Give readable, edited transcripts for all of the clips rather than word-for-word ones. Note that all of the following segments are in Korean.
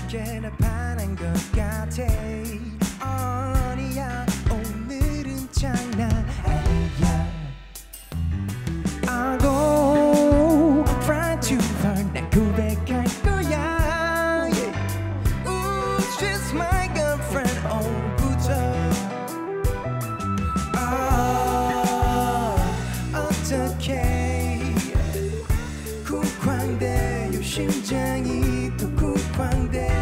꽤나 반한 것 같아. 아니야 오늘은 장난 아니야. I'll go fly too far. 난 고백할 거야. Ooh, she's my girlfriend. 오부터 어떡해. 쿵쾅대요 심장이 또 쿵쾅대.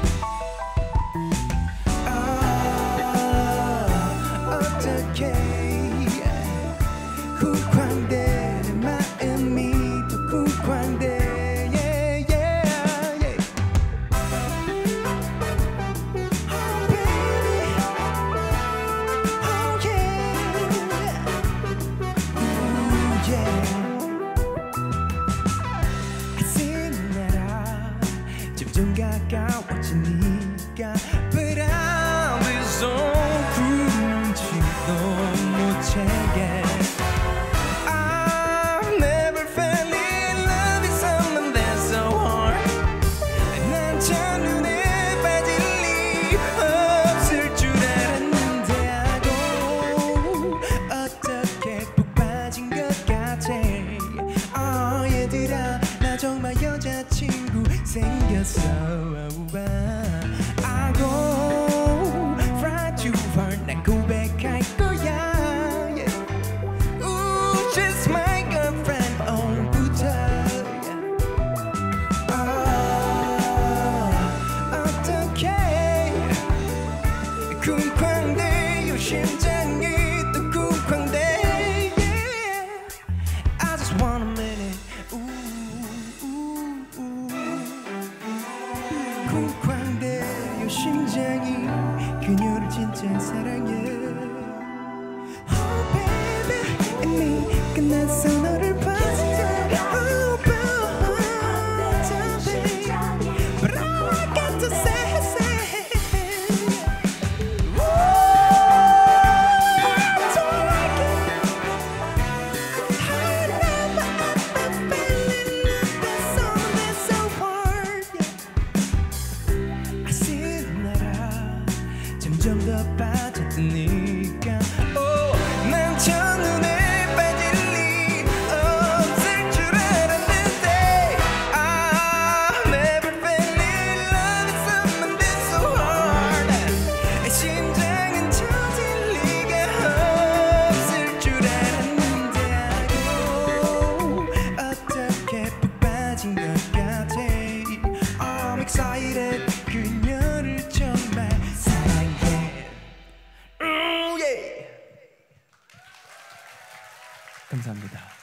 어떡해. 쿵쾅대 내 마음이 또 쿵쾅대. Yeah, yeah, yeah. Oh baby, oh yeah. Ooh yeah. 점점 가까워지니까 But I'll be so 굶지도 못하게. I've never fell in love with someone that's so hard. 난 첫눈에 빠질 리 없을 줄 알았는데 하고 어떻게 푹 빠진 것 같아. 얘들아 나 정말 여자친구 생겼어. I go fly too far. 난 고백할 거야. Yeah. Ooh, she's my girlfriend. 오늘부터 어떡해. 쿵쾅대요 심장이 또 쿵쾅대. Yeah. I just want a minute. 쿵쾅대요 심장이 그녀를 진짜 사랑해. Oh baby 이미 끝났어 너를 봤을 때. Oh baby But all I got to say is Ooh, I don't like it. I never ever fell in love with someone that's so hard. 점점 더 빠져드니까 난 첫눈에 빠질 리 없을 줄 알았는데 I've never fell in love with someone that's so hard. 심장은 터질 리가 없을 줄 알았는데 알고 어떻게 푹 빠진 것 같아. I'm excited. 그녀를 정말 감사합니다.